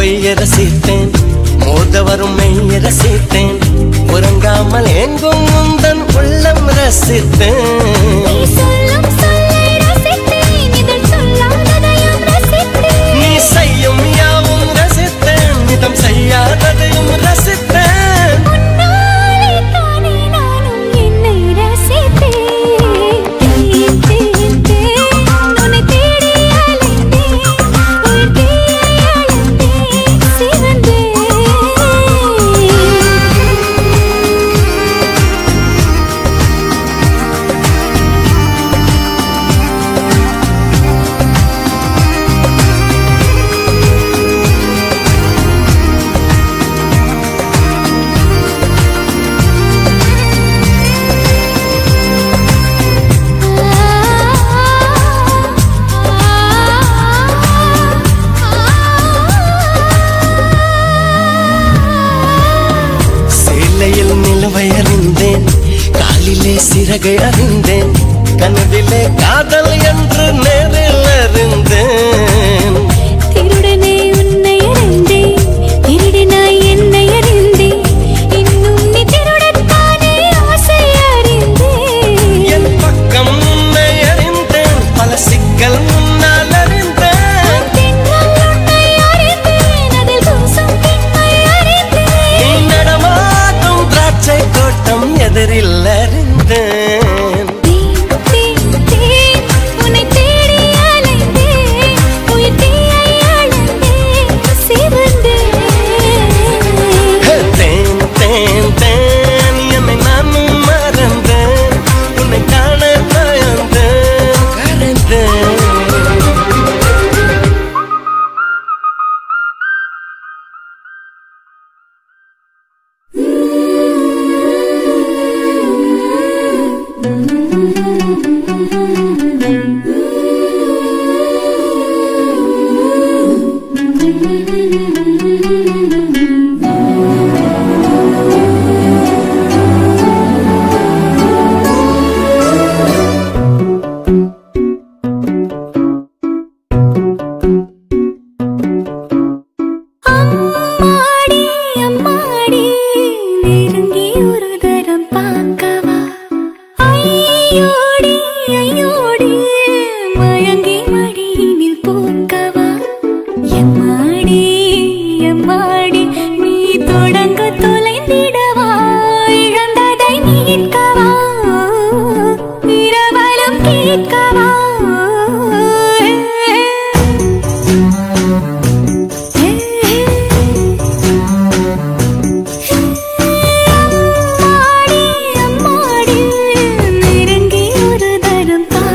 மொழியை ரசித்தேன், மோத வரும் மெய்யை ரசித்தேன், உறங்காமல் எங்கும் உந்தன் உள்ளம் ரசித்தேன். நீ செய்யும் யாவும் ரசித்தேன், இதம் செய்யாததையும் ரசித்தேன். சிறகை அறிந்தேன், கனவிலே காதல் என்று நேரில் அறிந்தேன். திருடனே உன்னை அறிந்தேன், திருடனாய் என்னை அறிந்தேன், இன்னும் நீ திருடத்தானே ஆசை அறிந்தேன். என் பக்கம் உன்னை அறிந்தேன், பல சிக்கல் முன்னால் அறிந்தேன். தென்றல் உன்னை அறிந்தேன், அதில் பூசும் பெண்மை அறிந்தேன். நீ நடமாடும் திராட்சை தோட்டம் எதிரில் அறிந்தேன். உன்னை தேடி அலைந்தேன், உயிர் தீயை அழந்தேன், சிவந்தேன். தேன் தேன் தேன் என்னை நானும் மறந்தேன், உன்னை காண பயந்தேன், கரைந்தேன். அம்மாடி அம்மாடி நெருங்கி ஒரு தரம் பார்க்கவா, ஐயோடி ஐயோடி மயங்கி மடியினில் பூக்கவா, எம்மாடி எம்மாடி நீ தொடங்க தொலைந்திடவா, இழந்ததை மீட்கவா, இரவலும் கேட்கவா. அம்மாடி அம்மாடி நெருங்கி ஒரு தரம்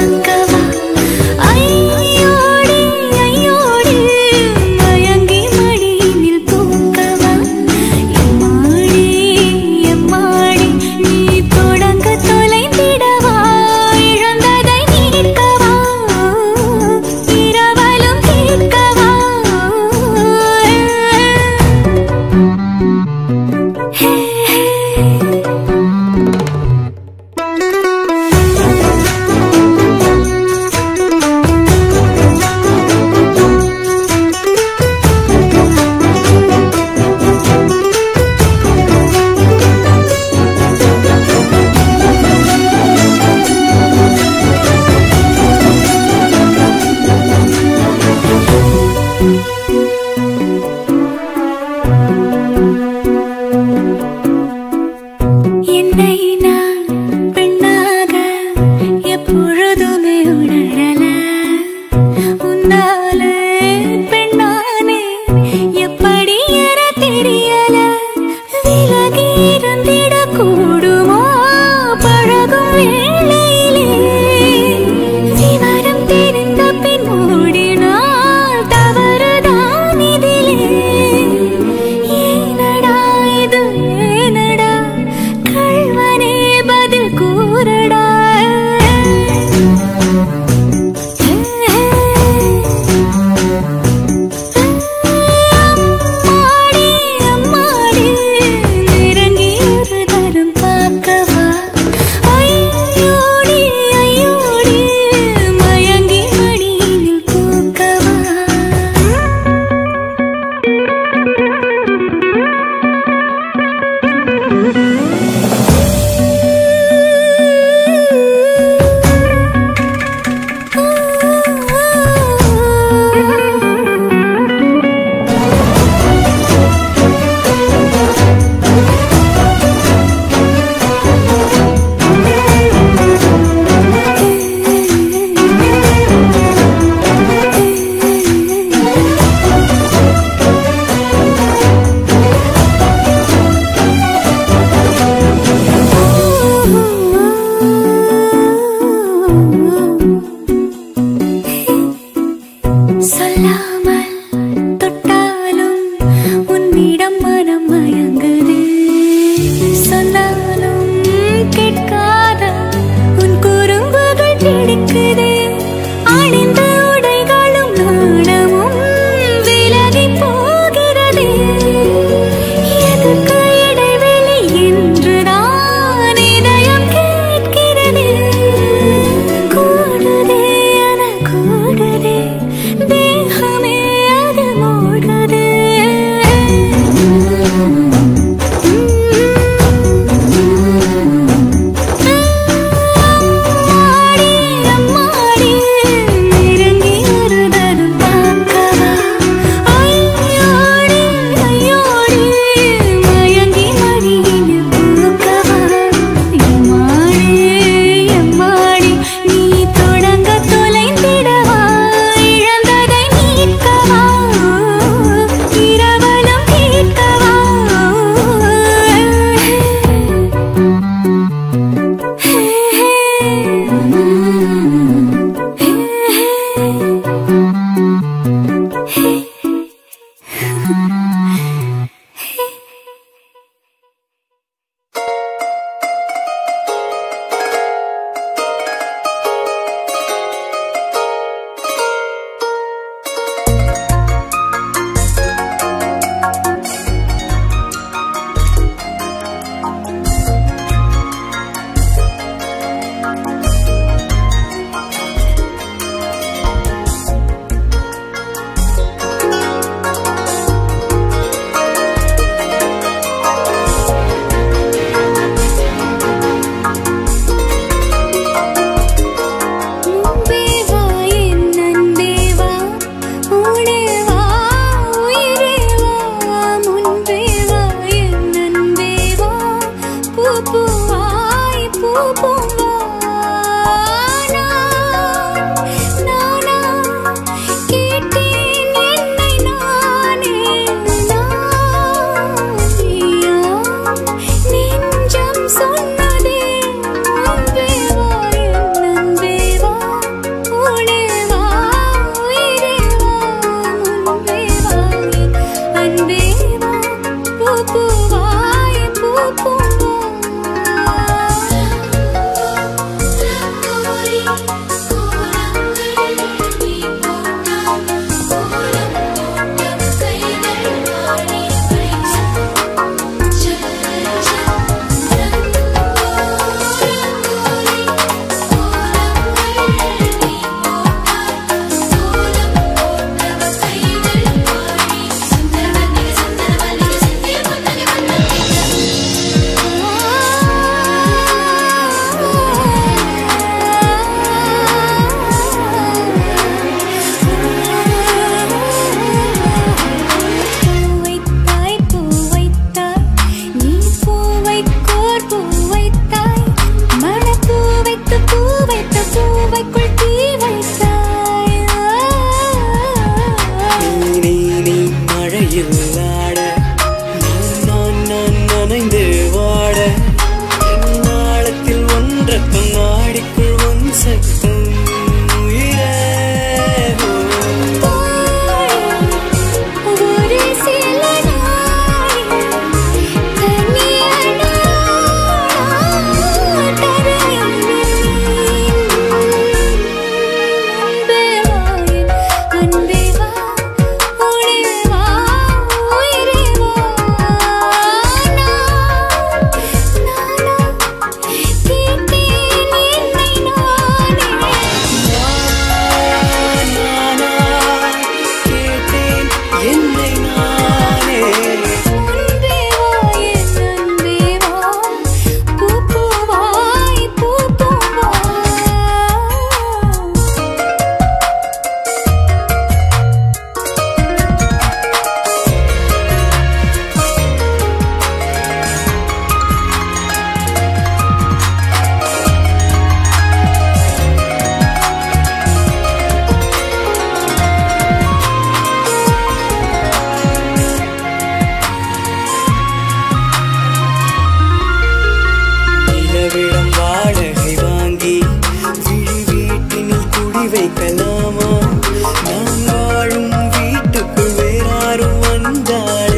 வைக்கலாமா நான் வாழும் வீட்டுக்குள் வேறாரும் வந்தாளே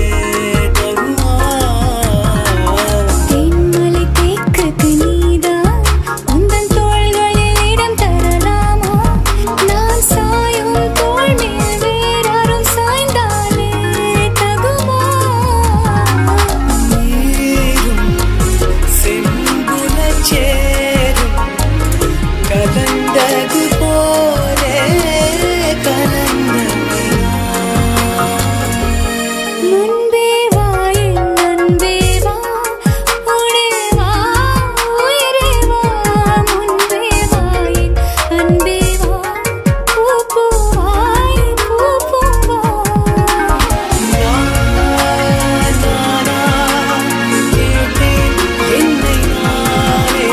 தென்மலை தேக்குக்கு நீதான் உந்தன் தோள்களில் இடம் தரலாமா நான் சாயும் தோள் மேல் வேறாரும் சாய்ந்தாலே தகுமா நீரும் செம்புலச் சேரும் கலந்தது போலே கலந்தவையா முன்பே வா என் அன்பே வா உடே வா உயிரே வா முன்பே வா என் அன்பே வா பூவாய் பூவா நானா கேட்டேன் என்னை நானே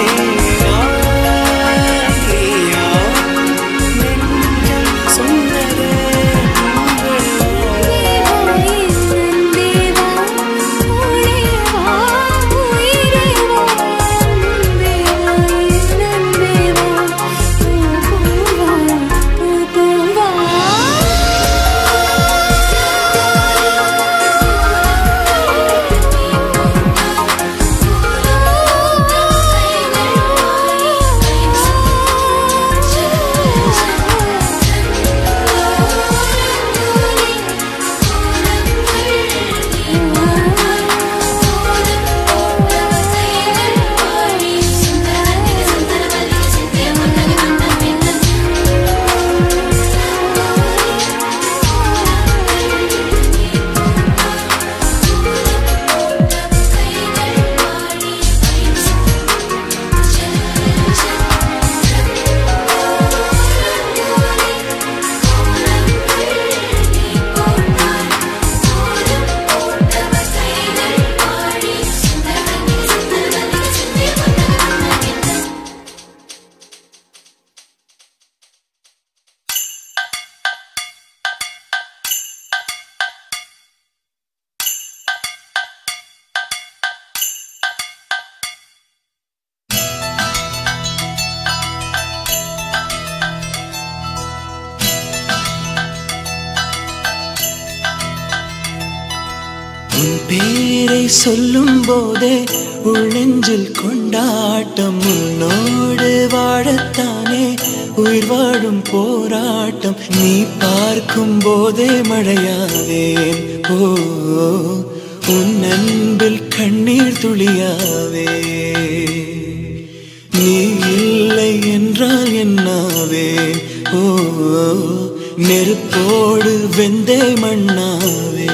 நீயா நெஞ்சம் சொன்னதே உன் பேரை சொல்லும் போதே உள்ளெஞ்சில் கொண்டாட்டம் உன்னோடு வாழத்தானே உயிர் வாழும் போராட்டம் நீ பார்க்கும் போதே மழையாவேன் ஓ உன் அன்பில் கண்ணீர் துளியாவே நீ இல்லை என்றால் என்னாவேன் ஓ நெருப்போடு வெந்தே மண்ணாவே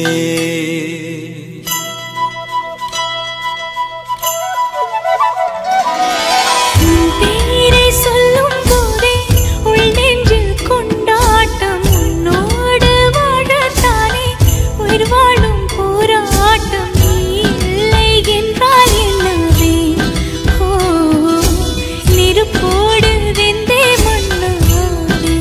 பேரை சொல்லும் போதே உள் நெஞ்சில் கொண்டாட்டம் உன்னோடு வாழத்தானே உயிர் வாழும் போராட்டம் நீ இல்லை என்றால் என்னவே ஓ நெருப்போடு வெந்தே மண்ணாவே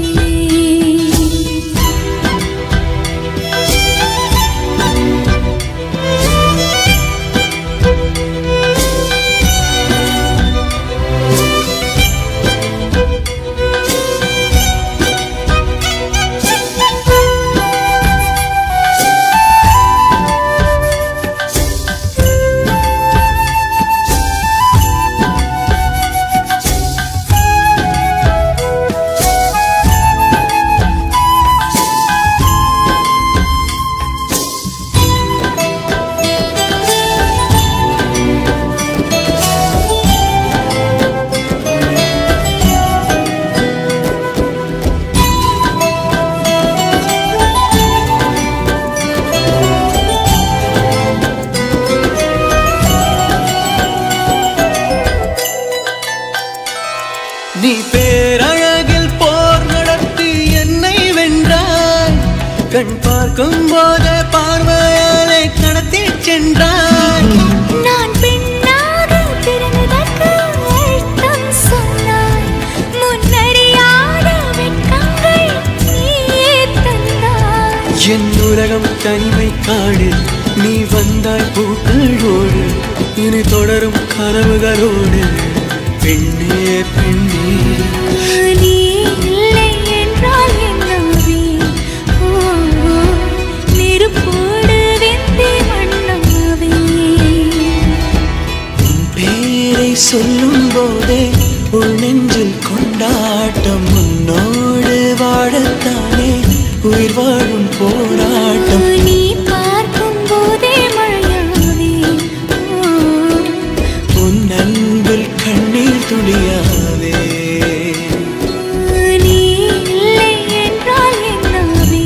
நீ பேரழகில் போர் நடத்தி என்னை வென்றாய் கண் பார்க்கும் போதே பார்வையாலே கடத்தி சென்றாய் நான் பெண்ணாக பிறந்ததற்கு அர்த்தம் சொன்னாய் முன்னறியாத வெட்கங்கள் நீயே தந்தாய் என் உலகம் தனிமை காடு நீ வந்தாய் பூக்களோடு இனி தொடரும் கனவுகளோடு பெண்ணே பெண்ணே நீ இல்லை கொண்டாட்டம் உன்னோடு வாழத்தானே உயிர் வாழும் போராட்டம் நீ பார்க்கும் போதே மழையாவே உன் அன்பில் கண்ணீர் துளியாவே நீ இல்லை என்றால் என்னாவே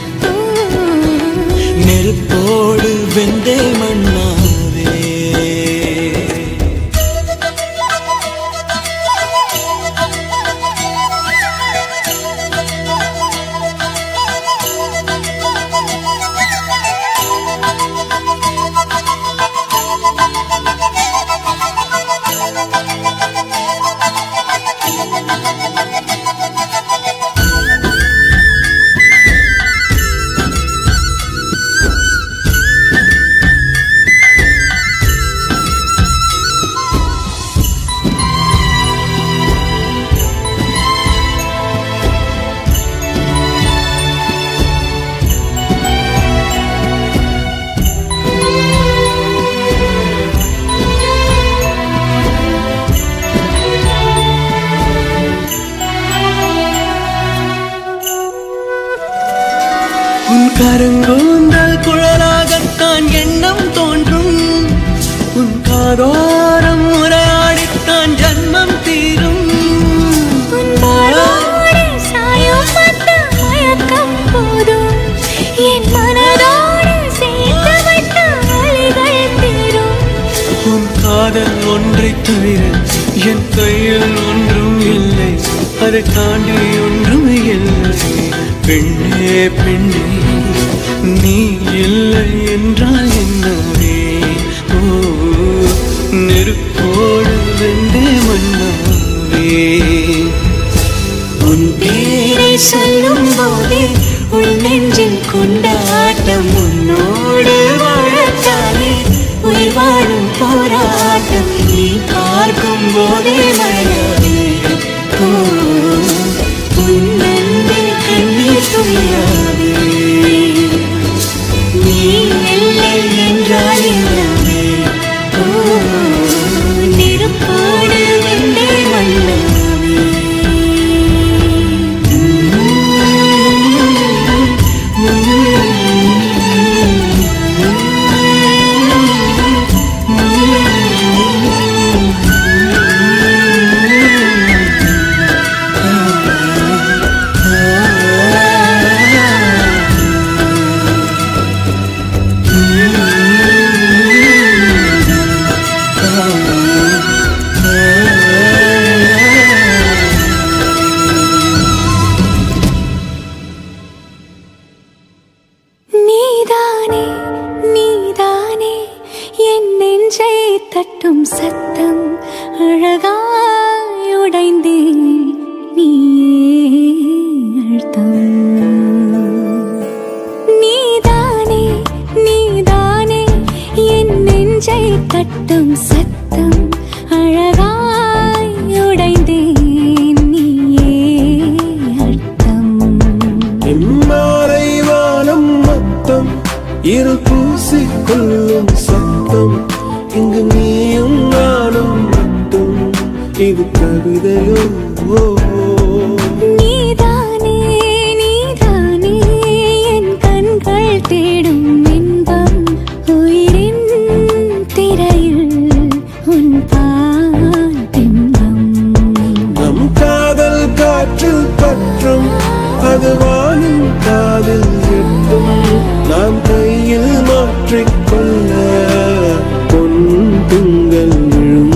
நெருப்போடு வெந்தே மண்ணாவே உன் கருங்கூந்தல் குழலாகத்தான் எண்ணம் தோன்றும் உன் காதோரம் உரையாடித்தான் ஜன்மம் தீரும் உன் மாளோடு சாயும் மத்த மயக்கம் போதும் என் மனதோடு சேர்த்து வைத்த வலிகள் தீரும் உன் காதல் ஒன்றைத் தவிர என் கையில் ஒன்றும் இல்லை அதை தாண்டி ஒன்றும் இல்லை பெண்ணே பெண்ணே நீ இல்லை என்றால் என்னவே ஓ நெருப்போடு வெந்தே மண்ணாவே உன் பேரை சொல்லும் போதே உள் நெஞ்சில் கொண்டாட்டம் உன்னோடு வாழத்தானே உயிர் வாழும் போராட்டம் நீ பார்க்கும் போதே மழையாவே ஓ உன் அன்பில் கண்ணீர் துளியாவே நீ இல்லை என்றால் என்னவே ஓ நெருப்போடு வெந்தே மண்ணாவே நீதானே நீதானே என் நெஞ்சை தட்டும் சத்தம் அழகாய் உடைந்தேன் நீயே அழுத்தம் நீதானே நீதானே என் நெஞ்சை தட்டும் சத்தம் அழகாய் உடைந்தேன் நீயே அழுத்தம் எம்மாறை வானம் மொத்தம் இரு பூசிக்கொள்ளும் சத்தம் இங்கு நீயும் நானும் மட்டும் இது கவிதையோ நீதானே நீதானே என் கண்கள் தேடும் இன்பம் உயிரின் திரையில் உன் பால் பிம்பம் நம் காதல் காற்றில் பற்றும் அது வானும் காதில் எட்டும் நாம் கையில் மாற்றிக்கொள்ள பொன் திங்கள் விழும்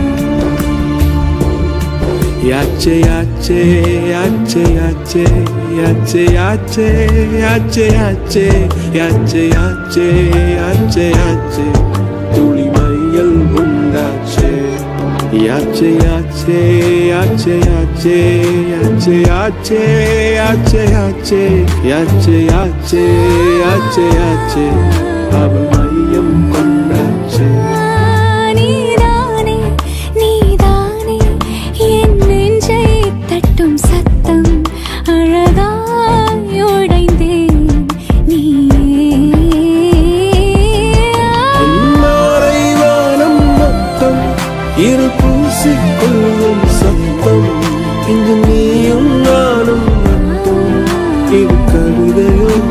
யாச்சே யாச்சே யாச்சே யாச்சே யாச்சே யாச்சே யாச்சே யாச்சே யாச்சே யாச்சே யாச்சே யாச்சே துளி மையல் உண்டாச்சே யாச்சே யாச்சே யாச்சே யாச்சே யாச்சே யாச்சே யாச்சே யாச்சே யாச்சே யாச்சே யாச்சே யாச்சே அவள் மையம் கொண்டாச்சே நீதானே நீதானே என் நெஞ்சை தட்டும் சத்தம் அழகாய் உடைந்தேன் நாரை வானம் மொத்தம் இரு பூசிக்கொள்ளும் சத்தம் இங்கு நீயும் நானும் மட்டும் இது கவிதையும்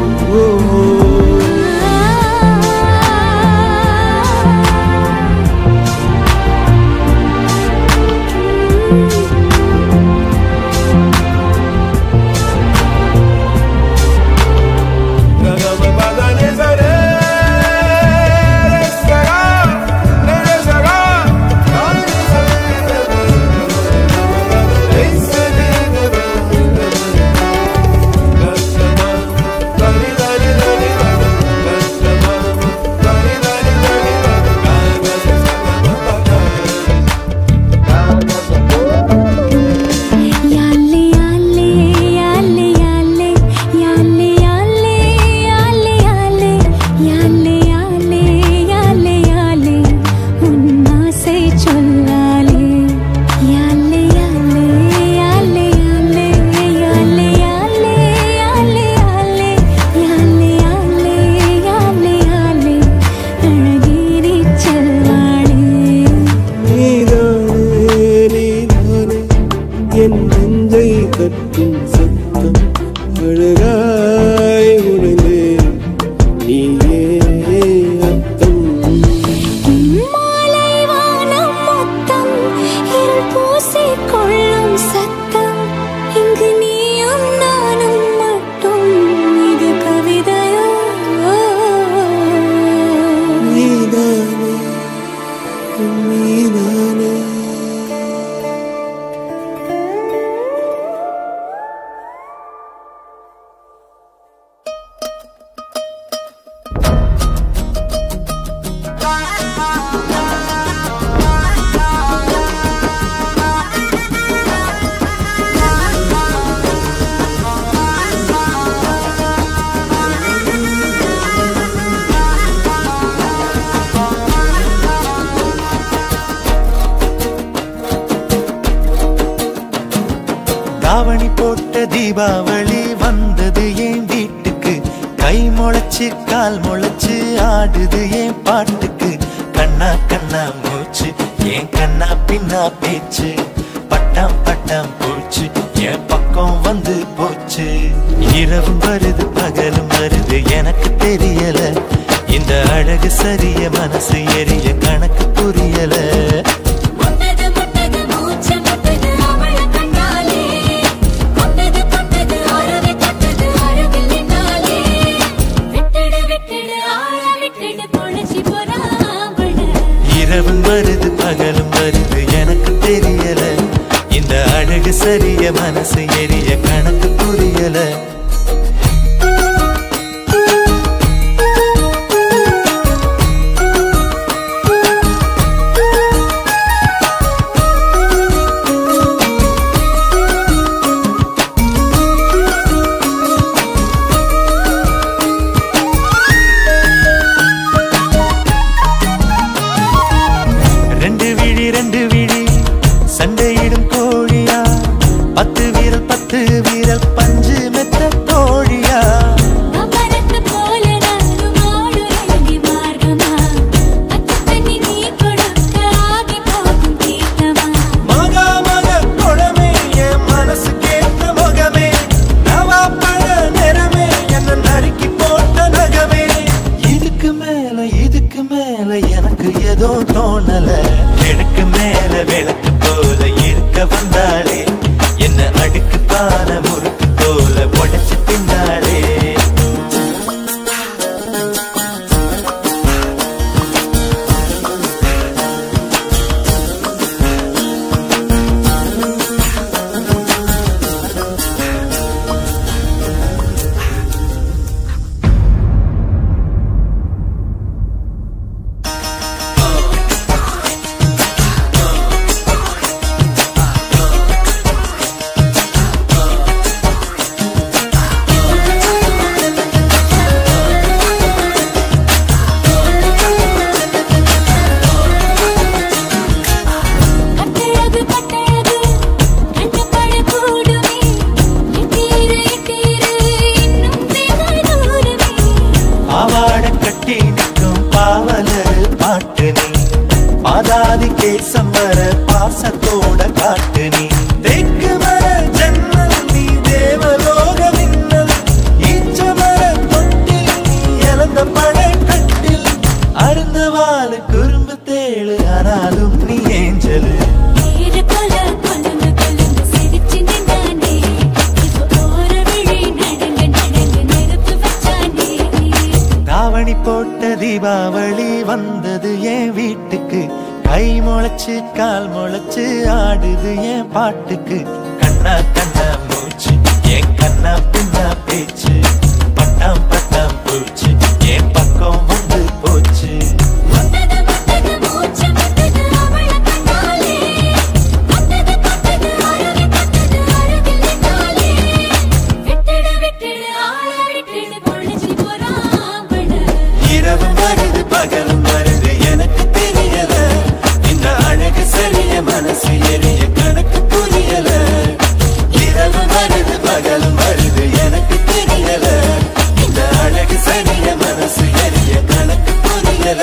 தாவணி போட்ட தீபாவளி வந்தது என் வீட்டுக்கு கை முளைச்சு கால் முளைச்சு ஆடுது என் பாட்டுக்கு கண்ணா கண்ணா மூச்சு என் கண்ணா பின்னா பேச்சு பட்டாம் பட்டாம் பூச்சு என் பக்கம் வந்து போச்சு இரவும் வருது பகலும் வருது எனக்கு தெரியல இந்த அழகு சரிய மனசு எரிய கணக்கு புரியல இரவும் வருது பகலும் வருது எனக்கு தெரியல இந்த அழகு சரிய மனசு எரிய கணக்கு புரியல ரெண்டு விழி சண்டையிடும் கோழியா 10 வீரல் பஞ்சு மெத்த தோழியா எனக்கு ஏதோ தோணல எனக்கு மேல விளக்கு போல இருக்க வந்தாளே என்ன அடுக்கு பான முறுக்கு போல உடைச்சு தின்னாளே பாசத்தோட காட்டு நீ தேக்கு மர ஜன்னல் நீ தேவலோக மின்னல் ஈச்ச மர தொட்டில் நீ இழந்த பழ கட்டில் அருந்த வாழ குறும்பு தேழு ஆனாலும் நீ ஏஞ்சலு தாவணி போட்ட தீபாவளி வந்தது என் வீட்டுக்கு கை முளைச்சு கால் முளைச்சு ஆடுது என் பாட்டுக்கு கண்ணா கண்ணா மூச்சு என் கண்ணா பின்னா பேச்சு பட்டாம் பட்டாம் பூச்சு என் பக்கம் வந்து போச்சு இரவும் வருது பகலும் வருது எனக்கு தெரியல இந்த அழகு சரிய மனசு எரிய கணக்கு புரியல இரவு வருது பகலும் வருது எனக்கு தெரியல இந்த அழகு சரிய மனசு எரிய கணக்கு புரியல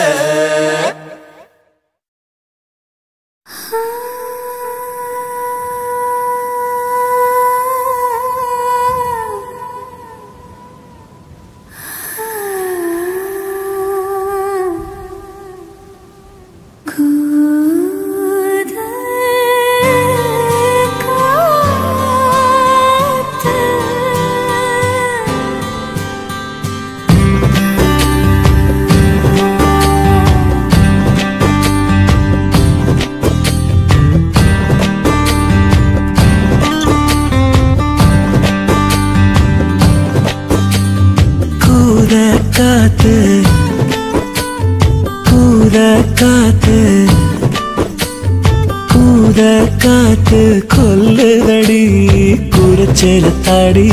காத்து கொல்லுதடி குரச்சேல தாடி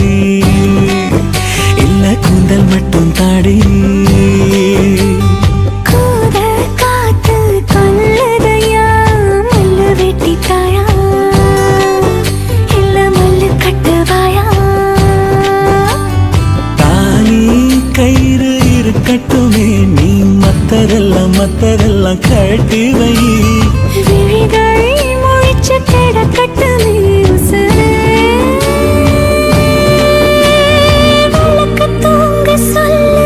இல்ல கூந்தல் மட்டும் தாடி காத்து கொல்லுதையா மல்லு வெட்டி தாயா இல்ல மல்லு கட்டுவாயா தாலி கயிறு இருக்கட்டுமே நீ மத்தரெல்லாம் கட்டி வை விழிகள் முழிச்சு கிடக்கட்டுமே உசுரே விளக்கு தூங்க சொல்லு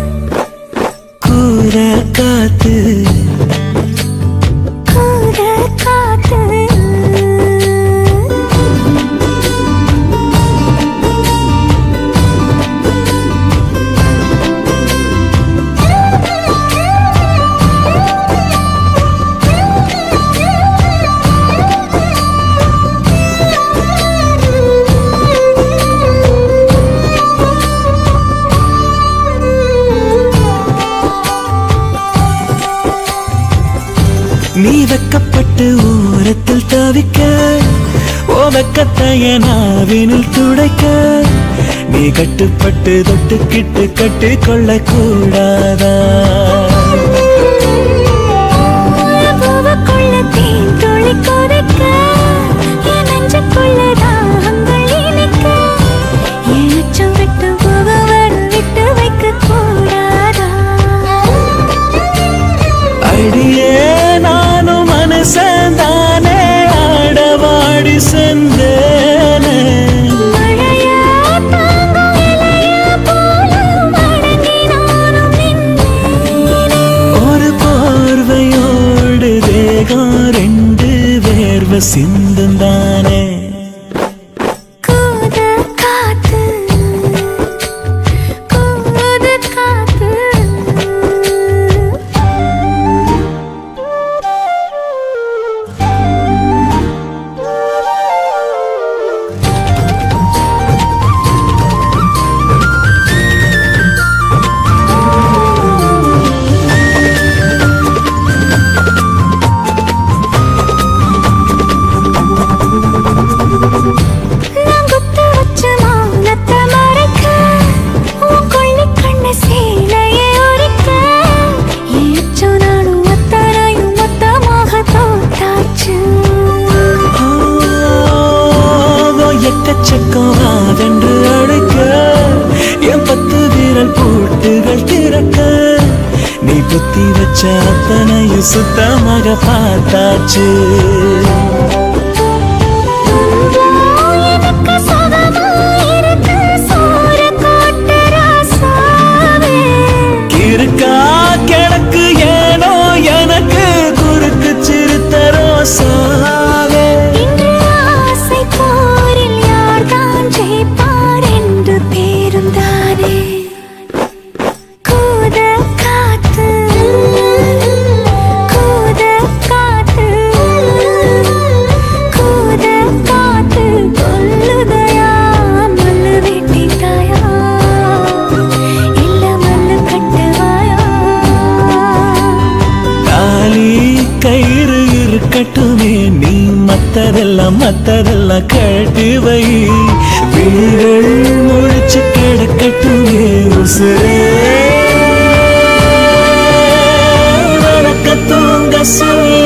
கூர காத்து நீ வெக்கப்பட்டு ஓரத்தில் தவிக்க ஓ வெக்கத்தைய நாவினில் துடைக்க நீ கட்டுப்பட்டு தொட்டுக்கிட்டு கட்டி கொள்ள கூடாதா தேன் துளி கொதிக்க என் நெஞ்சுக்குள்ள தாகங்கள் இனிக்க என் அச்சம் விட்டு போக விட்டு வைக்க கூடாதா அடியே நானும் மனசந்தானே ஆடவாடி சென்றேனே மழையா தாங்கும் இலையா போல மடங்கி நானும் நின்றேனே ஒரு போர்வையோடு தேகம் ரெண்டு வேர்வை சிந்தும் தானே எக்கச்சக்கமாவென்று அழைக்க என் 10 விரல் பூட்டுகள் திறக்க நீ புத்தி வச்ச அத்தனையும் சுத்தமாக பார்த்தாச்சு தொட்டதெல்லாம் மத்ததெல்லாம் கழட்டி வை விழிகள் முழிச்சு கிடக்கட்டுமே உசுரே வணக்க தூங்க சொல்லு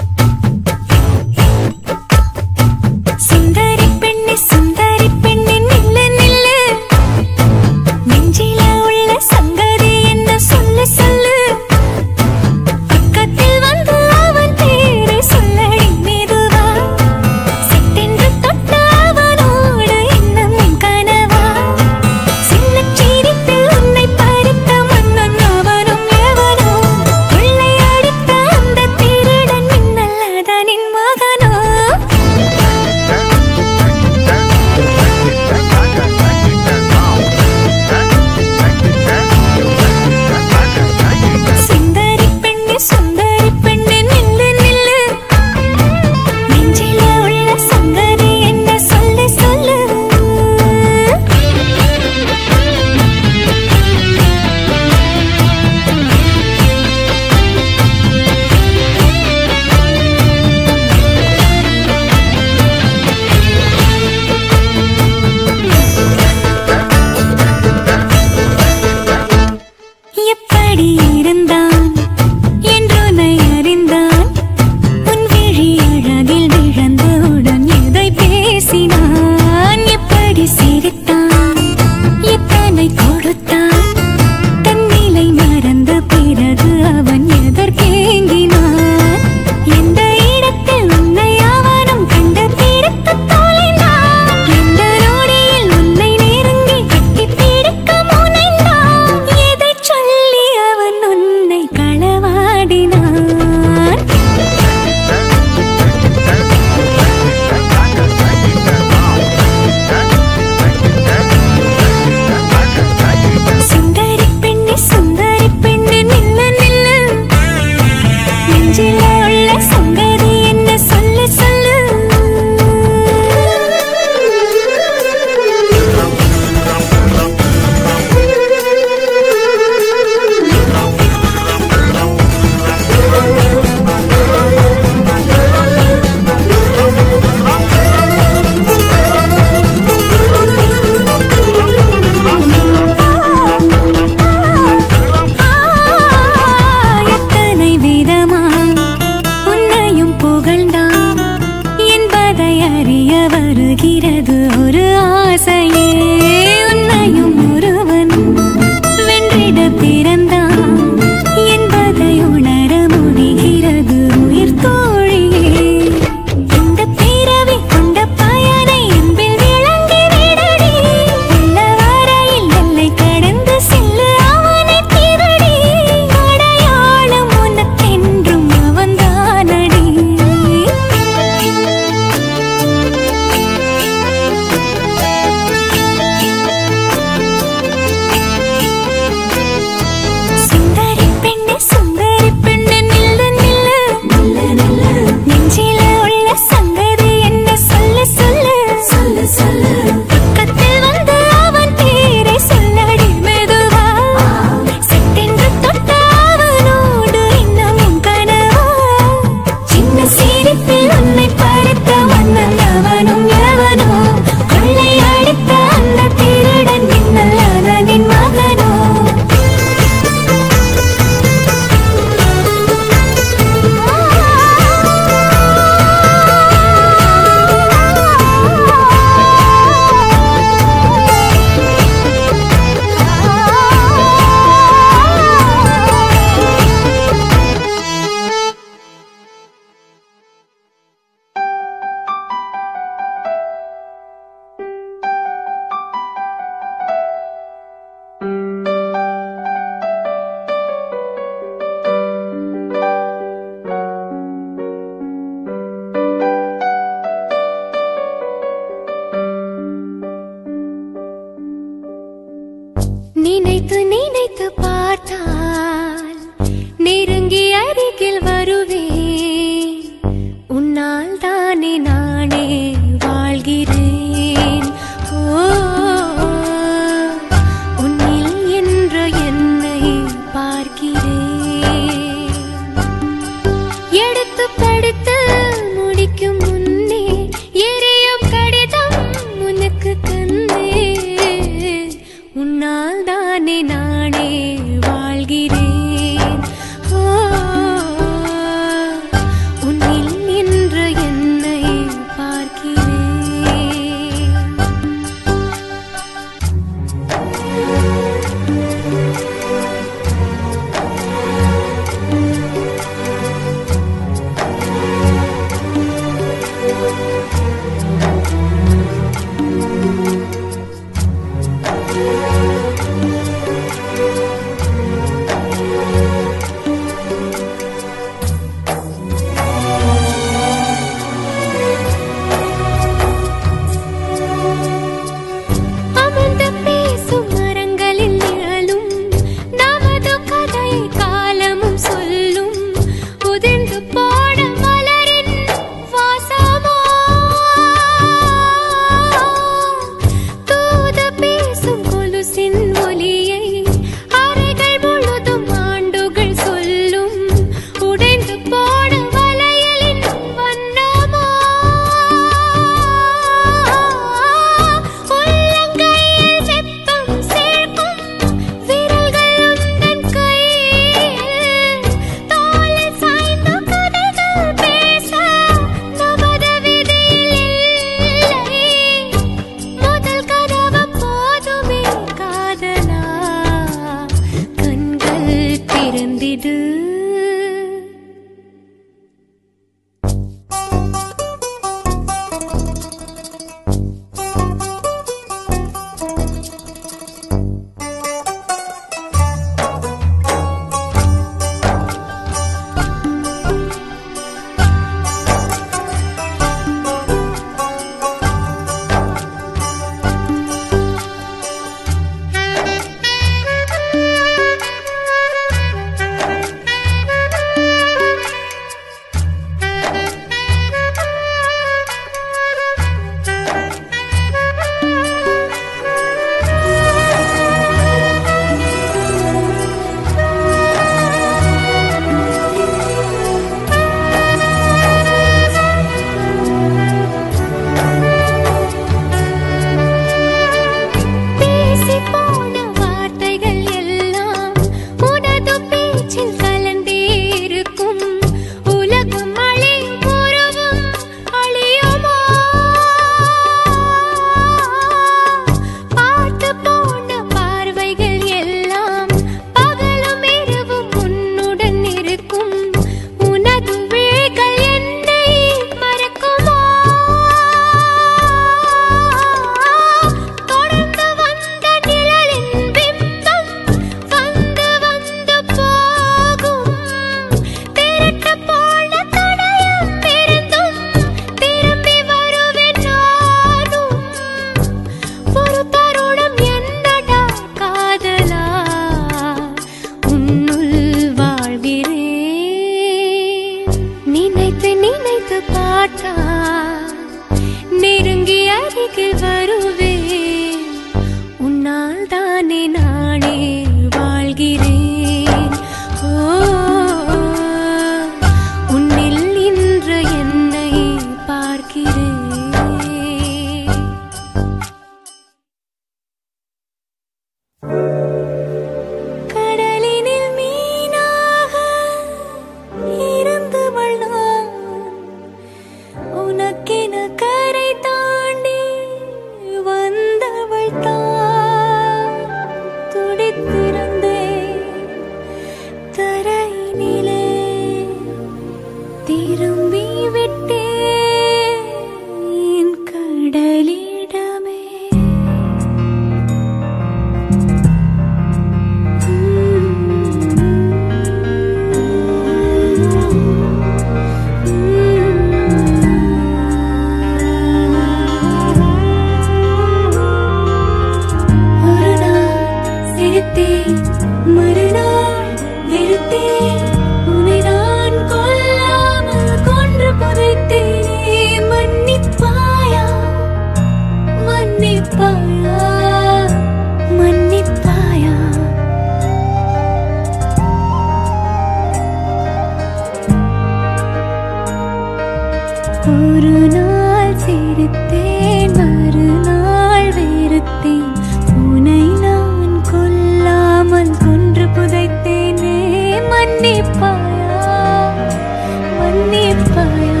ஒரு நாள் சிரித்தேன் மறுநாள் வெறுத்தேன் உன்னை நான் கொல்லாமல் கொன்று புதைத்தேனே மன்னிப்பாயா மன்னிப்பாயா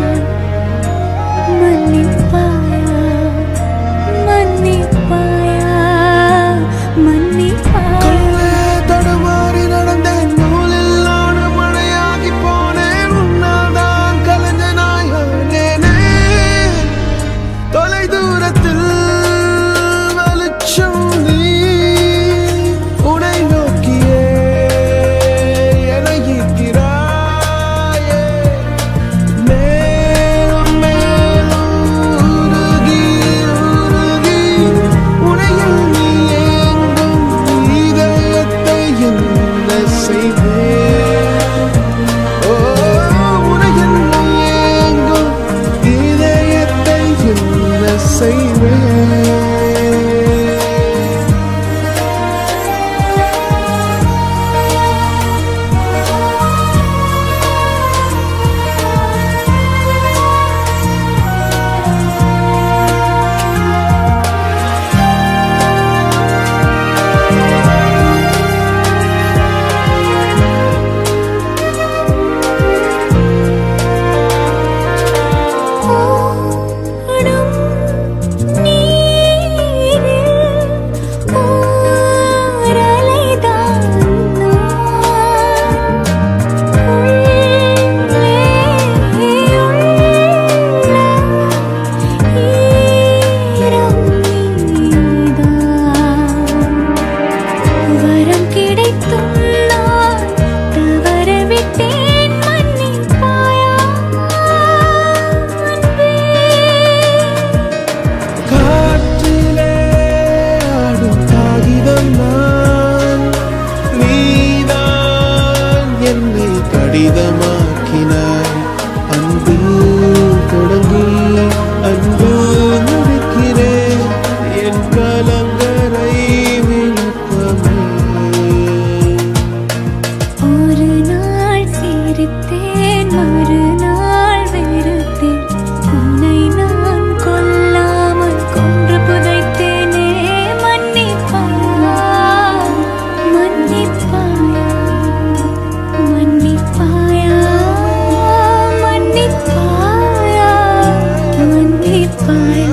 மன்னிப்பாயா மன்னிப்பாயா மன்னிப்பாயா தடுமாறி நடந்தேன் நூலில் நாடு மழையாகி போனேன் உன்னால் தான் கலைஞனாயானேனே தொலை தூரத்தில் வெளிச்சம் நீ உனை நோக்கியே என்னை ஈர்க்கிறாயே மேலும் மேலும் உருகி உருகி உனையில் நீ எங்கும் இதயத்தை என்ன செய்வேன் ஓ உனையில் நீ எங்கும் இதயத்தை என்ன செய்வேன் ஓடும் நீரில் ஓரலைதான் நான் உள்ளே உள்ள ஈரம் நீதான் வரம் கிடைத்தும் நான் தவறவிட்டேன் மன்னிப்பாயா அன்பே காற்றிலே ஆடும் காகிதம் நான் நீதான் என்னை கடிதமாக்கினாய் அன்பில் தொடங்கி அன்பு முடிக்கிறேன் என் கலங்கரை விளக்கமே ஒரு நாள் சிரித்தேன் மறுநாள் வெறுத்தேன் உன்னை நான் கொல்லாமல் கொன்று புதைத்தேனே மன்னிப்பாயா மன்னிப்பாயா மன்னிப்பாயா மன்னிப்பாயா மன்னிப்பாயா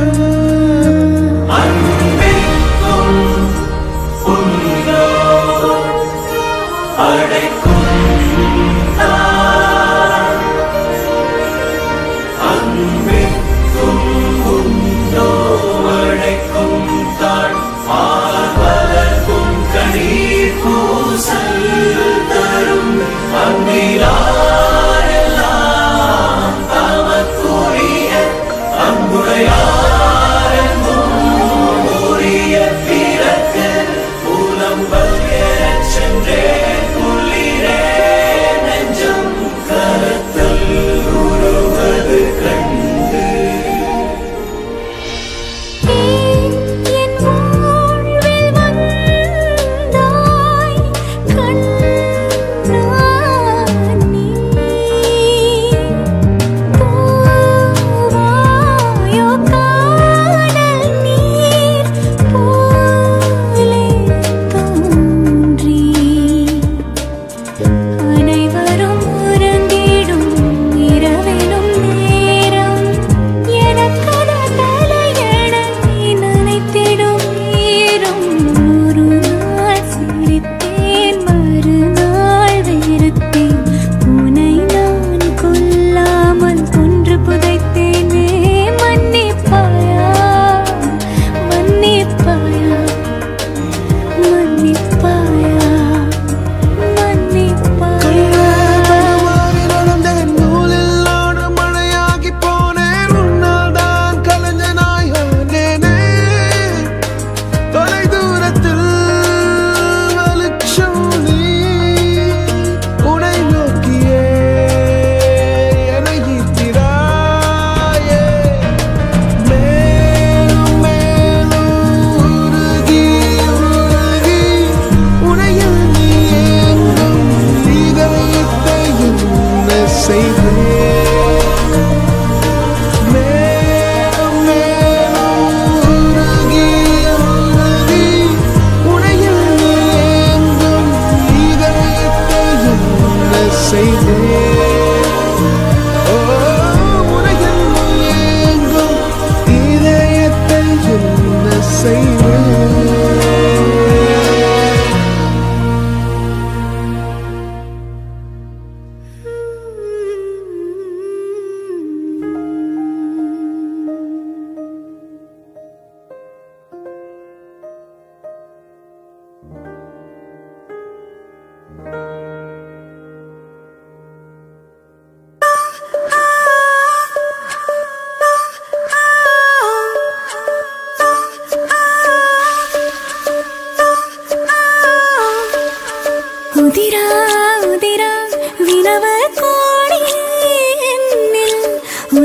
கண்டு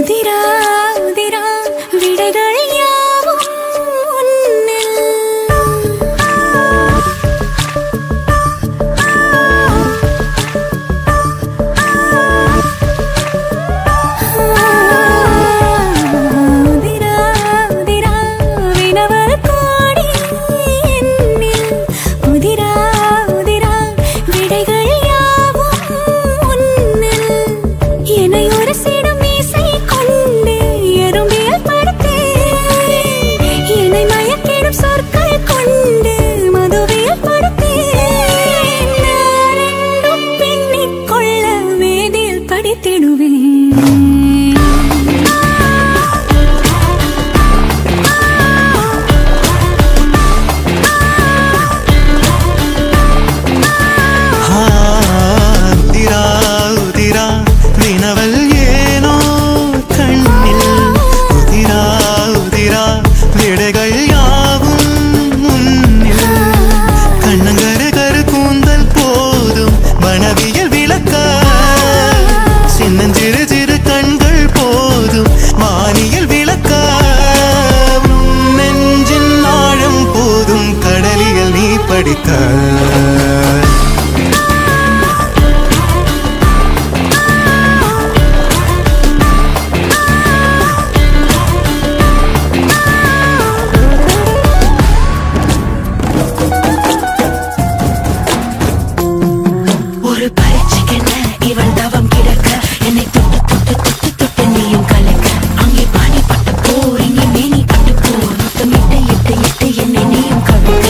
உதிரா உதிரா விடைகள் யாவும் உன்னில். உதிரா உதிரா வினவல் கோடி என்னில். உதிரா உதிரா விடைகள் யாவும் உன்னில். என்னை ஒரு சிடும் மீசை கொண்டு எறும்பியல் படுத்தேன். என்னை மயக்கிடும் சொற்கள் கொண்டு மதுவியல் படுத்தேன். நான் ரெண்டும் பின்னிக் கொள்ள வேதியில் படித்திடுவேன். உதிரா உதிரா வினவல் ஏனோ கண்ணில். உதிரா உதிரா விடைகள் யாவும் முன்னில். கண்ணங்கரு கரு கூந்தல் போதும் மனவியல் விளக்க. சின்னஞ்சிறு சிறு கண்கள் போதும் வானியல் விளக்க. நெஞ்சின் ஆழம் போதும் கடலியல் நீ படிக்க. ஒரு பரீட்சைக்கென்ன இவள் தவம் கிடக்க. என்னை தொட்டு தொட்டு தொட்டு தொட்டு நீயும் கலக்க. அங்கே பாணி பட்டு போர் இங்கே மேனி பட்டு போர். முத்தம் இட்டு இட்டு இட்டு என்னை நீயும் கவிக்க.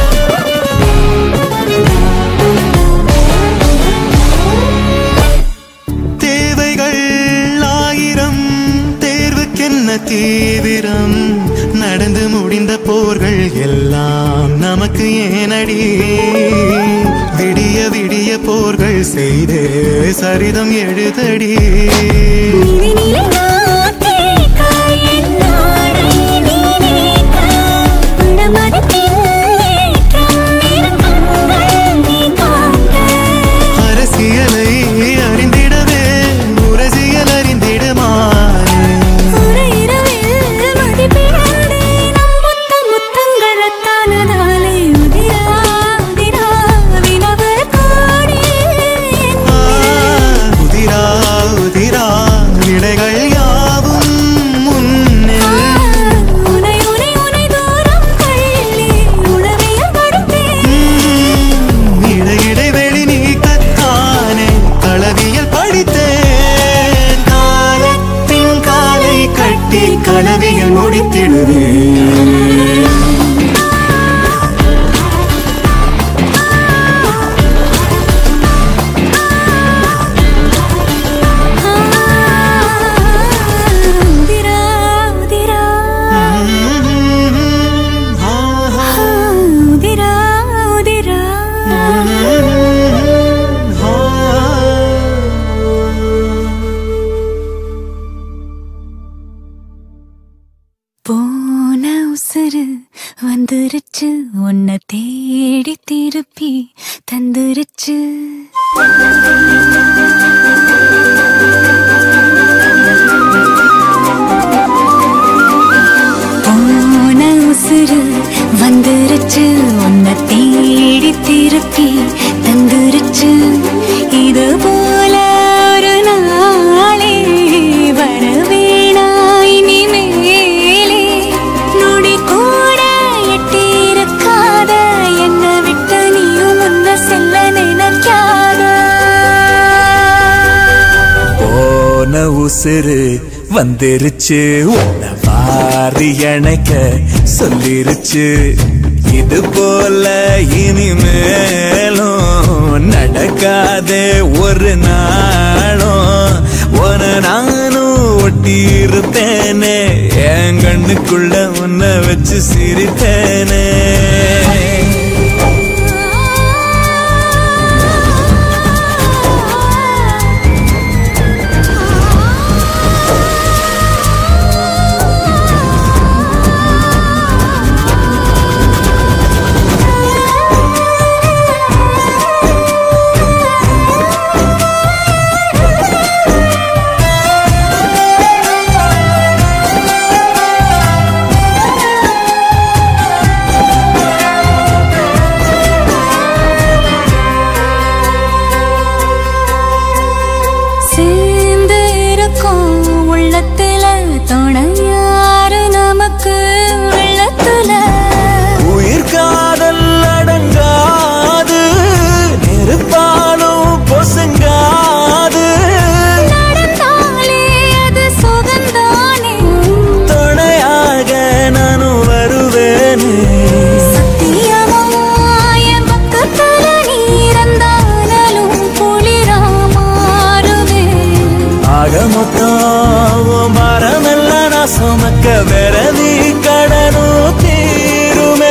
தேவைகள் ஆயிரம் தேர்வுக்கென்ன தீவிரம். நடந்து முடிந்த போர்கள் எல்லாம் நமக்கு ஏனடி. விடிய விடிய போர்கள் செய்தே சரிதம் எழுதடி. நிலை நாட்டேக்க என்னோடை நீ நீக்க. உடமதத்தின் ஏற்றம் நிறங்கள் நீ காட்ட. அரசியலை அறிந்திடவே உரசியல் அறிந்திடுமாறு. ஒரு இரவில் மதிப்பிடாதே நம் முத்தங்களைத்தானதாலே. உதிரா உதிரா வினவல் கோடி என்னில். உதிரா உதிரா விடைகள் யாவும் முன்னில். உனை உனை உனை தூரம் தள்ளி உளவியல் படுத்தேன். இடையிடைவெளி நீக்கத்தானே களவியல் படித்தேன். காலத்தின் காலை கட்டி களவியல் முடித்திடுவேன். உதிரா உதிரா உதிரா உதிரா. போன உசுறு வந்துருச்சு உன்னை தேடி திருப்பி தந்துருச்சு. போன உசுறு வந்துருச்சு உன்னை தேடி திருப்பி தந்துருச்சு. இது போல ஒரு நாளே வரவேணாய் இனிமேலே. நொடி கூட எட்டியிருக்காத என்னை விட்டு நீயும் முன்ன செல்ல நினைக்காத. போன உசுறு வந்துருச்சு உன்னை வாரி அணைக்க சொல்லிருச்சு. இது போல இனிமேலும் நடக்காதே ஒரு நாளும். ஒரு நானும் ஒட்டி இருப்பேனே என் கண்ணுக்குள்ள உன்னை வச்சு சிரிப்பேனே. வெறவி கடனும் தீருமே.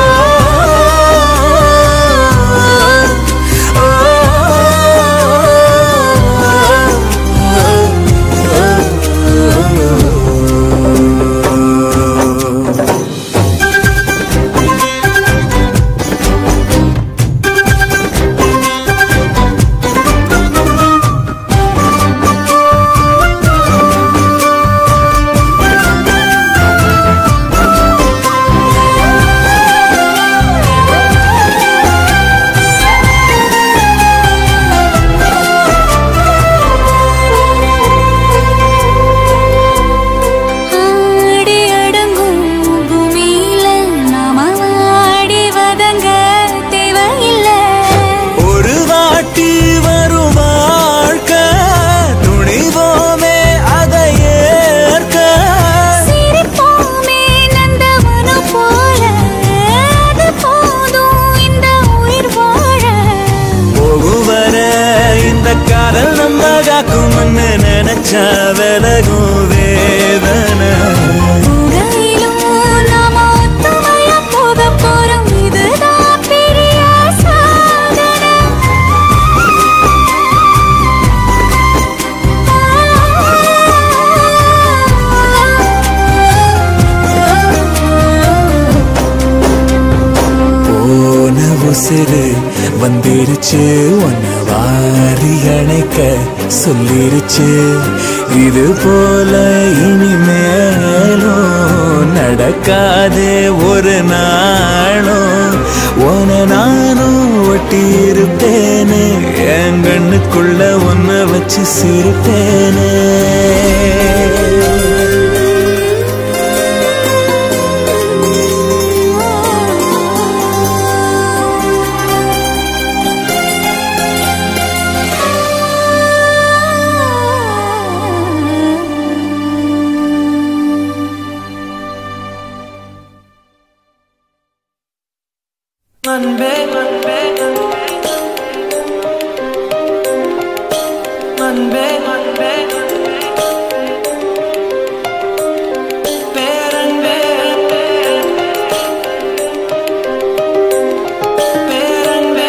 விலகும் வேதனை நாம ஒத்துமையா போக போறோம், இதுதான் பெரிய சாதனை. போன உசிறு வந்துருச்சு, உன்னை வாரி அணைக்க சொல்லிருச்சு. இது போல இனிமேலும் நடக்காதே ஒரு நாளும். உன நானும் ஒட்டி இருப்பேனே, என் கண்ணுக்குள்ள உன்னை வச்சு சிரிப்பேனே. அன்பே அன்பே அன்பே அன்பே பேரன்பே பேரன்பே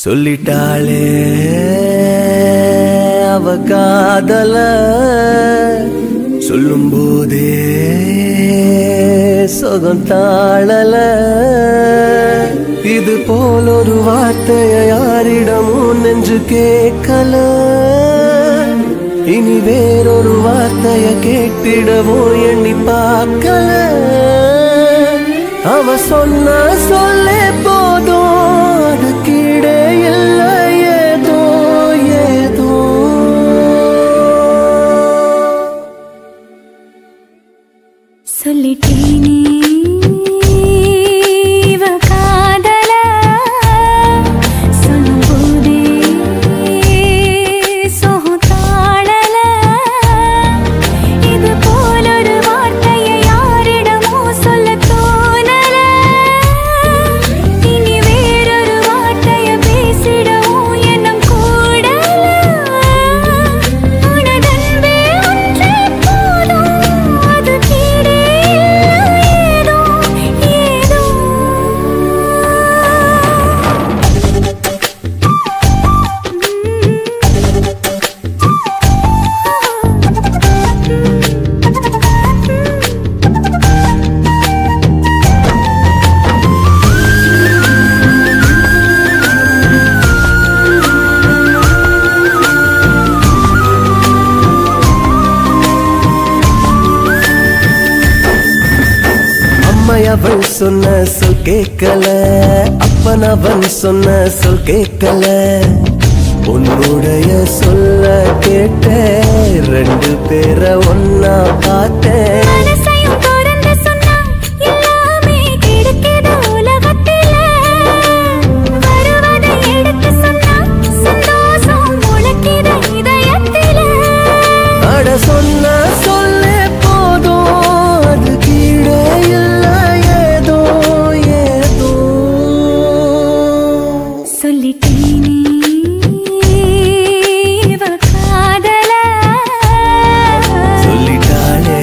சொல்லிட்டாளே அவ காதல சொல்லும் போதே சொகம் தாழல இது போல் ஒரு வார்த்தைய யாரிடமும் நெஞ்சு கேட்கல இனி வேறொரு வார்த்தைய கேட்டிடவோ எண்ணி பார்க்கல அவ சொன்ன சொல்லே போதும் அது கீழே இல்லை ஏதோ ஏதோ சொல்லிட்டேனே இவ காதல சொல்லும்போதே சொகம் தாழல இது போல ஒரு வார்த்தையை யாரிடமோ சொல்ல தோணல இனி வேறொரு வார்த்தையை பேசிடவும் எண்ணம் கூடல உனதன்பே ஒன்றே போதும் அது கீழே ஏதோ ஏதோ அம்மையவன் சொன்ன சொல் கேட்கல அப்பன் அவன் சொன்ன சொல் கேட்கல உன்னுடைய சொல்ல கேட்டேன் ரெண்டு பேரை ஒன்னா பார்த்தேன் மனசையும் திறந்து சொன்னா எல்லாமே கிடைக்குது உலகத்தில வருவதை எடுத்து சொன்னா சந்தோஷம் முளைக்குது இதயத்தில அட சொன்ன சொல்லே போதும் அது கீழே இல்லை ஏதோ ஏதோ சொல்லிட்டேனே இவ காதல சொல்லிட்டாளே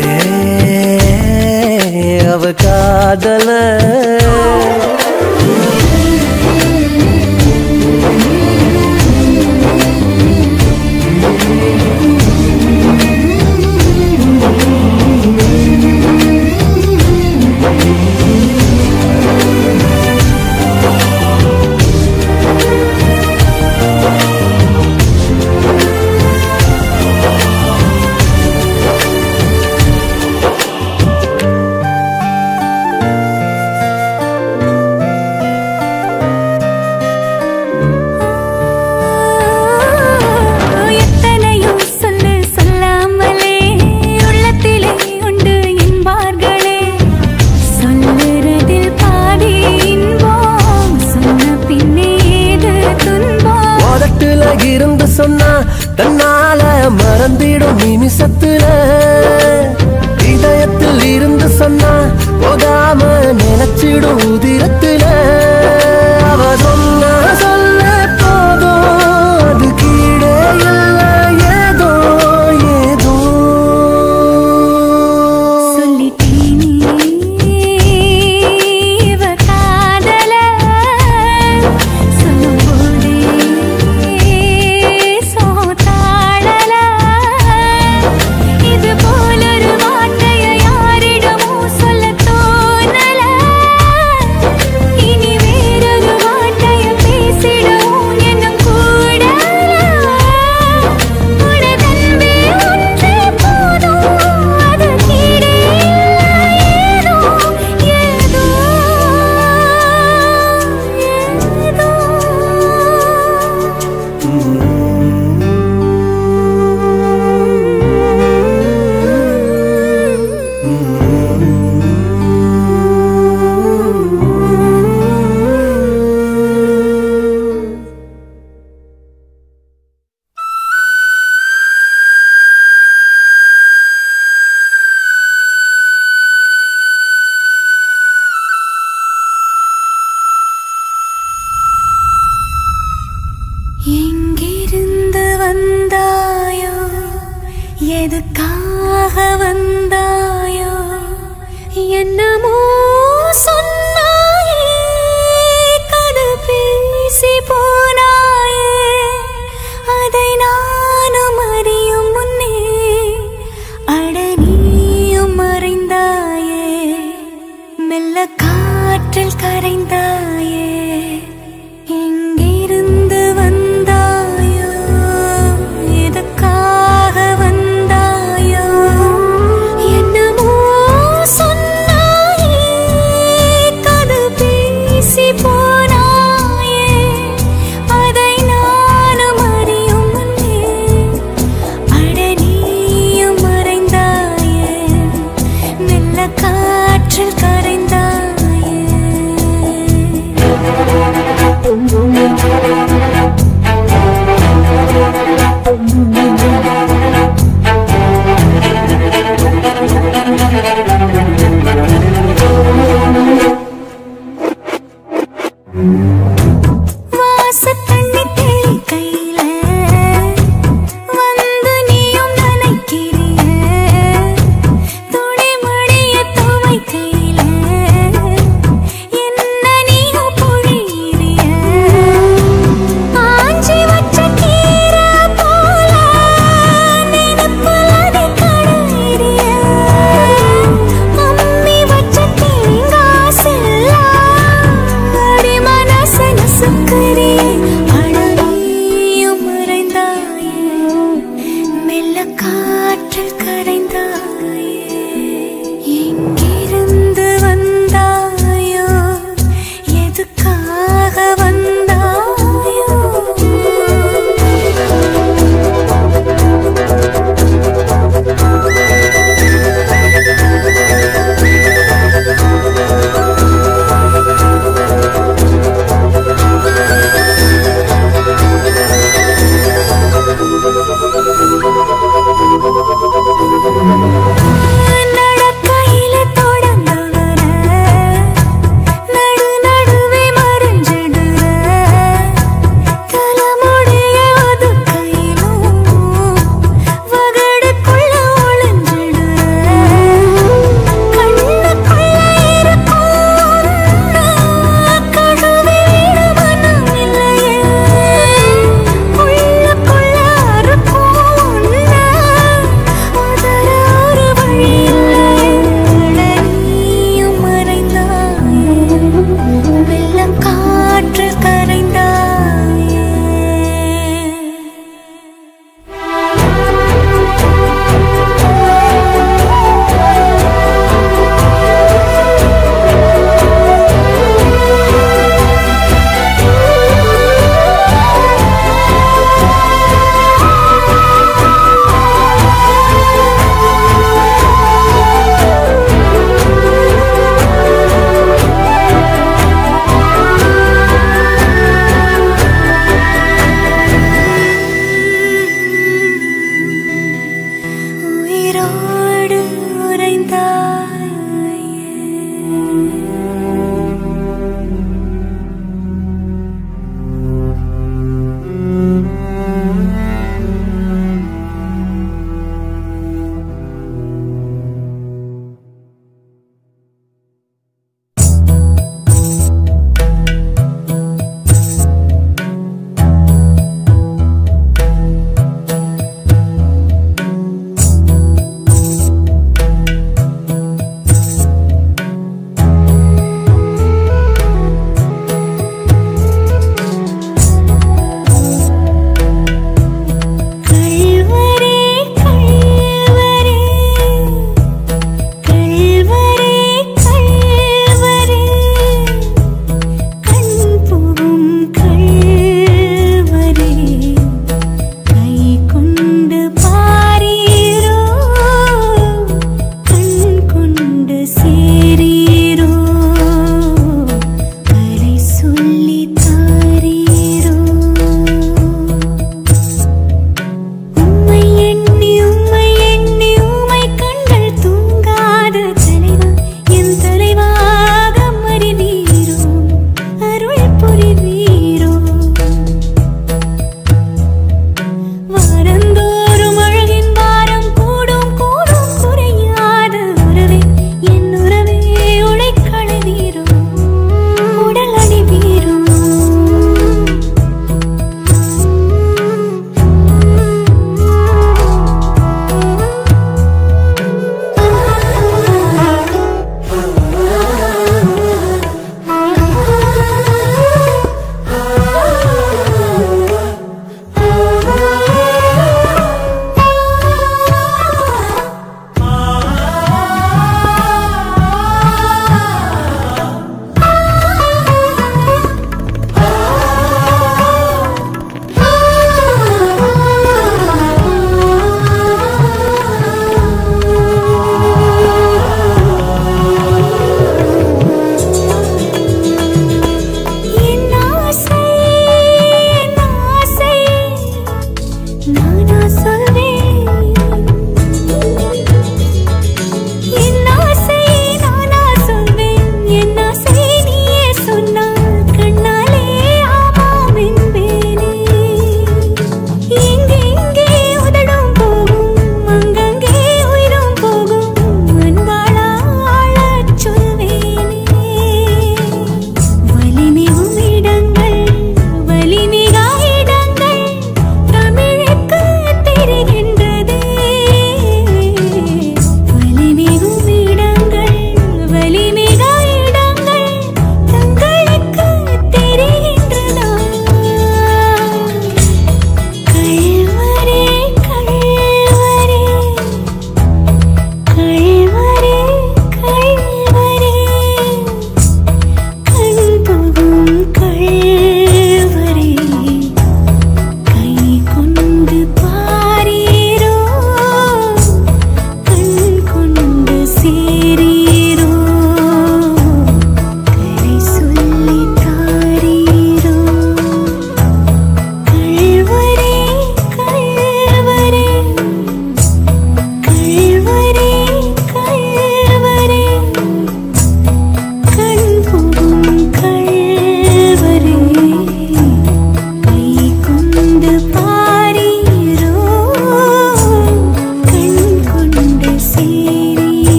அவ காதல எத்தனையோ சொல்லு சொல்லாமலே உள்ளத்திலே உண்டு என்பார்களே சொல்லுறதில் பாதி இன்பம் சொன்ன பின்னே ஏது துன்பம் உதட்டுல இருந்து சொன்னா தன்னால மறந்திடும் நிமிஷத்துல இதயத்தில் இருந்து சொன்னா போகாம நினைச்சிடும் உதிரத்துல அவ சொன்ன சொல்ல போதும் அது கீழே இல்லை ஏதோ ஏதோ சொல்லிட்டேனே இவ காதல சொல்லும்போதே சொகம் தாழல இது போல ஒரு வார்த்தையை யாரிடமோ சொல்ல தோணல இனி வேறொரு வார்த்தையை பேசிடவும் எண்ணம் கூடல உனதன்பே ஒன்றே போதும் அது கீழே ஏதோ ஏதோ எங்கிருந்து வந்தாயோ எதுக்காக வந்தாயோ என்னமோ சொன்னாயே கதை பேசி போனா ஆ